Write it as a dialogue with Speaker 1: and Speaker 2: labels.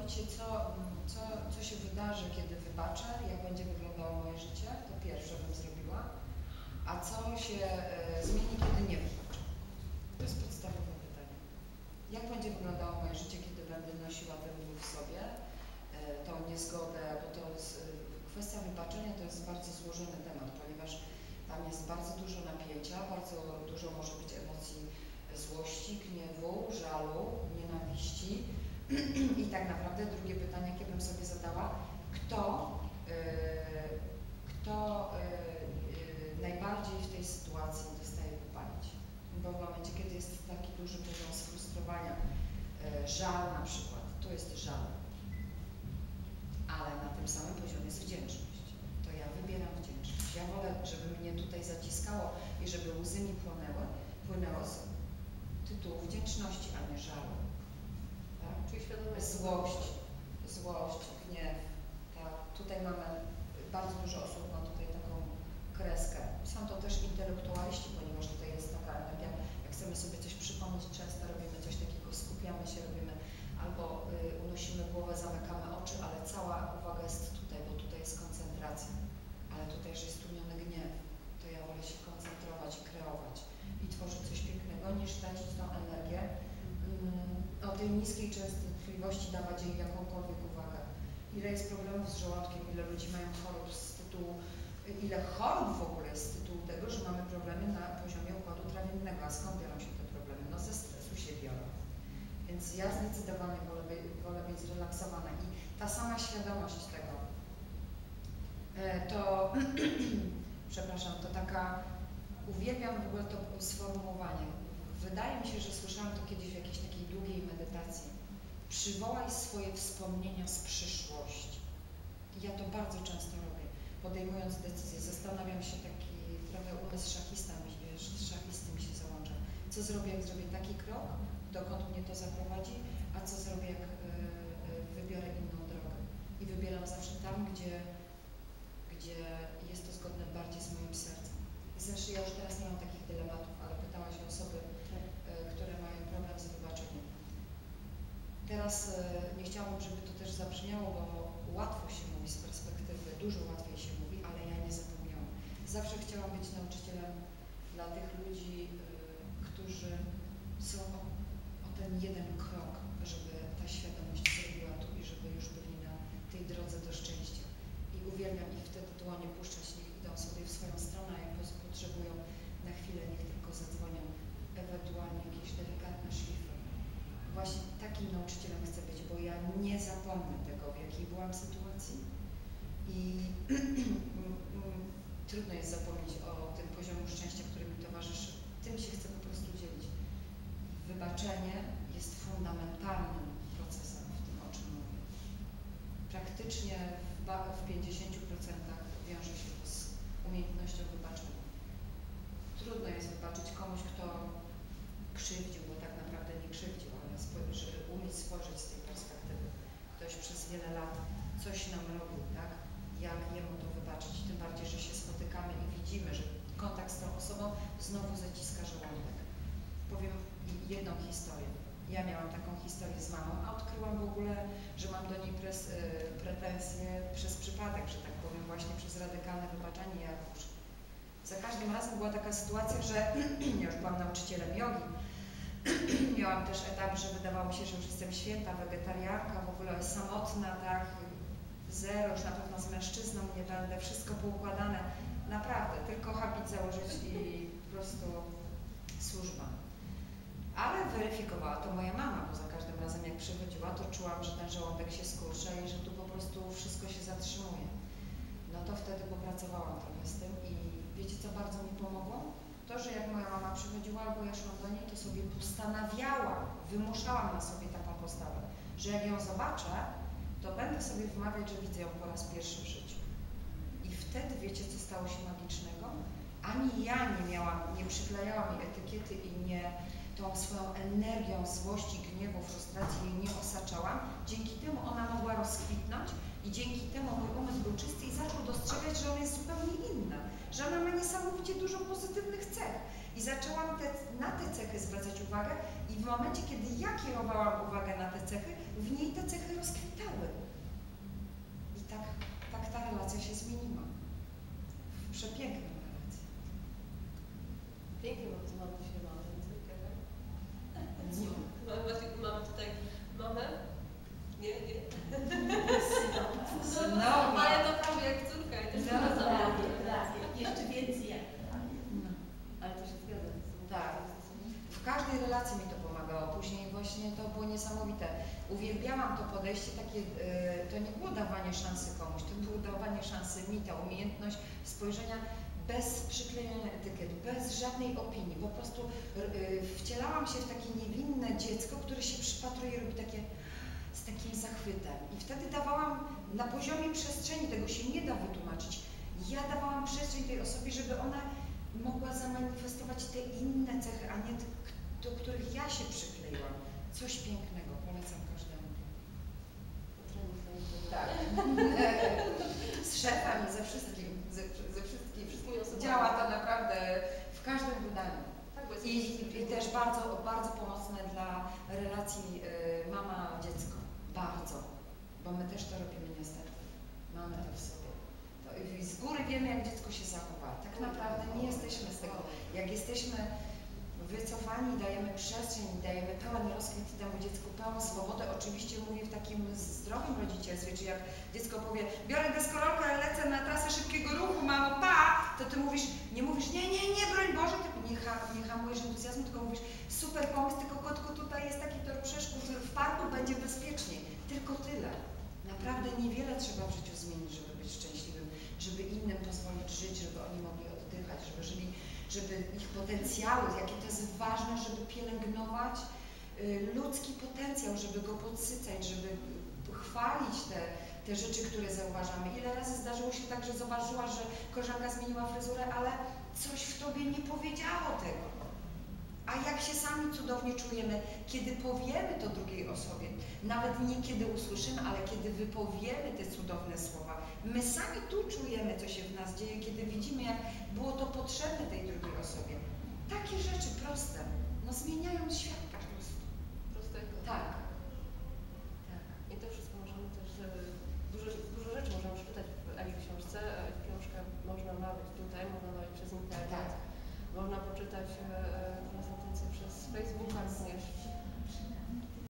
Speaker 1: zastanowić się, co się wydarzy, kiedy wybaczę, jak będzie wyglądało moje życie, to pierwsze bym zrobiła, a co się zmieni, kiedy nie wybaczę. To jest podstawowe pytanie. Jak będzie wyglądało moje życie, kiedy będę nosiła ten ból w sobie, tą niezgodę, bo to jest, kwestia wybaczenia to jest bardzo złożony temat, ponieważ tam jest bardzo dużo napięcia, bardzo dużo może być emocji złości, gniewu, żalu, nienawiści. I tak naprawdę drugie pytanie, jakie bym sobie zadała, kto najbardziej w tej sytuacji dostaje popalić? Bo w momencie, kiedy jest taki duży poziom sfrustrowania, żal na przykład, to jest żal, ale na tym samym poziomie jest wdzięczność. To ja wybieram wdzięczność. Ja wolę, żeby mnie tutaj zaciskało i żeby łzy mi płynęło z tytułu wdzięczności, a nie żalu. Tak?
Speaker 2: Czyli świadomie
Speaker 1: Złość, gniew. Tak? Tutaj mamy, bardzo dużo osób ma tutaj taką kreskę. Są to też intelektualiści, ponieważ tutaj jest taka energia, jak chcemy sobie coś przypomnieć, często robimy coś takiego, skupiamy się, robimy albo unosimy głowę, zamykamy oczy, ale cała uwaga jest tutaj, bo tutaj jest koncentracja. Ale tutaj, że jest tłumiony gniew, to ja wolę się koncentrować i kreować i tworzyć coś pięknego, niż tracić tą energię. O tej niskiej częstotliwości dawać jej jakąkolwiek uwagę. Ile jest problemów z żołądkiem, ile ludzi mają chorób z tytułu, ile chorób w ogóle jest z tytułu tego, że mamy problemy na poziomie układu trawiennego. A skąd biorą się te problemy? No ze stresu się biorą. Więc ja zdecydowanie wolę być zrelaksowana i ta sama świadomość tego, to przepraszam, to taka, uwielbiam w ogóle to sformułowanie. Wydaje mi się, że słyszałam to kiedyś w jakiejś takiej długiej medytacji. Przywołaj swoje wspomnienia z przyszłości. I ja to bardzo często robię, podejmując decyzje. Zastanawiam się, taki trochę umysł szachisty mi się załącza. Co zrobię, jak zrobię taki krok, dokąd mnie to zaprowadzi, a co zrobię, jak wybiorę inną drogę. I wybieram zawsze tam, gdzie jest to zgodne bardziej z moim sercem. Zresztą ja już teraz nie mam takich dylematów, ale pytałaś o osoby, które mają problem z wybaczeniem. Teraz nie chciałabym, żeby to też zabrzmiało, bo łatwo się mówi z perspektywy, dużo łatwiej się mówi, ale ja nie zapomniałam. Zawsze chciałam być nauczycielem dla tych ludzi, którzy są o ten jeden krok, żeby ta świadomość zrobiła tu i żeby już byli na tej drodze do szczęścia. I uwielbiam ich wtedy dłonie puszczać, niech idą sobie w swoją stronę, a jak potrzebują na chwilę, niech tylko zadzwonią, ewentualnie jakieś delikatne szlify. Właśnie takim nauczycielem chcę być, bo ja nie zapomnę tego, w jakiej byłam sytuacji i trudno jest zapomnieć o tym poziomie szczęścia, który mi towarzyszy. Tym się chcę po prostu dzielić. Wybaczenie jest fundamentalnym procesem w tym, o czym mówię. Praktycznie w 50% wiąże się to z umiejętnością wybaczenia. Trudno jest wybaczyć komuś, kto krzywdził, bo tak naprawdę nie krzywdził, ale żeby umieć spojrzeć z tej perspektywy. Ktoś przez wiele lat coś nam robił, tak? Jak jemu to wybaczyć? Tym bardziej, że się spotykamy i widzimy, że kontakt z tą osobą znowu zaciska żołądek. Powiem jedną historię. Ja miałam taką historię z mamą, a odkryłam w ogóle, że mam do niej pretensje przez przypadek, że tak powiem, właśnie przez radykalne wybaczanie. Ja za każdym razem była taka sytuacja, że ja już byłam nauczycielem jogi. Miałam też etap, że wydawało mi się, że już jestem święta, wegetarianka, w ogóle samotna, tak, zero, już na pewno z mężczyzną nie będę, wszystko poukładane. Naprawdę, tylko habit założyć i po prostu służba. Ale weryfikowała to moja mama, bo za każdym razem jak przychodziła, to czułam, że ten żołądek się skurcza i że tu po prostu wszystko się zatrzymuje. No to wtedy popracowałam trochę z tym i wiecie, co bardzo mi pomogło? To, że jak moja mama przychodziła albo ja szłam do niej, to sobie postanawiałam, wymuszałam na sobie taką postawę, że jak ją zobaczę, to będę sobie wmawiać, że widzę ją po raz pierwszy w życiu. I wtedy wiecie, co stało się magicznego? Ani ja nie przyklejałam jej etykiety i nie tą swoją energią złości, gniewu, frustracji jej nie osaczałam. Dzięki temu ona mogła rozkwitnąć i dzięki temu mój umysł był czysty i zaczął dostrzegać, że ona jest zupełnie inna, że ona ma niesamowicie dużo pozytywnych cech. I zaczęłam na te cechy zwracać uwagę i w momencie, kiedy ja kierowałam uwagę na te cechy, w niej te cechy rozkwitały. I tak ta relacja się zmieniła. W przepiękną relację.
Speaker 2: Pięknie, bo to mamy się mamy córkę, tak?
Speaker 1: No.
Speaker 2: Mamy tutaj mamę? Nie?
Speaker 1: Synowa.
Speaker 2: Ale to prawie jak córka i też
Speaker 3: Jeszcze więcej jak
Speaker 1: No.
Speaker 2: Ale to się zgadza.
Speaker 1: Tak. W każdej relacji mi to pomagało. Później właśnie to było niesamowite. Uwielbiałam to podejście takie, to nie było dawanie szansy komuś, to było dawanie szansy mi, ta umiejętność spojrzenia bez przyklejania etykiet, bez żadnej opinii. Po prostu wcielałam się w takie niewinne dziecko, które się przypatruje i robi takie z takim zachwytem. I wtedy dawałam na poziomie przestrzeni, tego się nie da wytłumaczyć. Ja dawałam przestrzeń tej osobie, żeby ona mogła zamanifestować te inne cechy, a nie do których ja się przykleiłam. Coś pięknego, polecam każdemu. Tak. Z szefami, ze wszystkim. Działa to naprawdę w każdym wydaniu. I też bardzo, bardzo pomocne dla relacji mama-dziecko. Bardzo. Bo my też to robimy niestety. Mamy to w sobie. I z góry wiemy, jak dziecko się zachowa. Tak naprawdę nie jesteśmy z tego. Jak jesteśmy wycofani, dajemy przestrzeń, dajemy pełen rozkwit temu dziecku, pełną swobodę. Oczywiście mówię w takim zdrowym rodzicielstwie, czy jak dziecko powie, biorę deskorolkę, lecę na trasę szybkiego ruchu, mamo, pa! To ty mówisz, nie mówisz, nie, broń Boże, ty nie hamujesz entuzjazmu, tylko mówisz, super pomysł, tylko kotku, tutaj jest taki tor przeszkód, w parku będzie bezpieczniej. Tylko tyle. Naprawdę niewiele trzeba w życiu zmienić, żeby być szczęśliwym, żeby innym pozwolić żyć, żeby oni mogli oddychać, żeby ich potencjały, jakie to jest ważne, żeby pielęgnować ludzki potencjał, żeby go podsycać, żeby chwalić te rzeczy, które zauważamy. Ile razy zdarzyło się tak, że zauważyłaś, że koleżanka zmieniła fryzurę, ale coś w tobie nie powiedziało tego. A jak się sami cudownie czujemy, kiedy powiemy to drugiej osobie, nawet nie kiedy usłyszymy, ale kiedy wypowiemy te cudowne słowa, my sami tu czujemy, co się w nas dzieje, kiedy widzimy, jak było to potrzebne tej drugiej osobie. Takie rzeczy proste, no zmieniają świat po prostu.
Speaker 2: Prostego.
Speaker 1: Tak.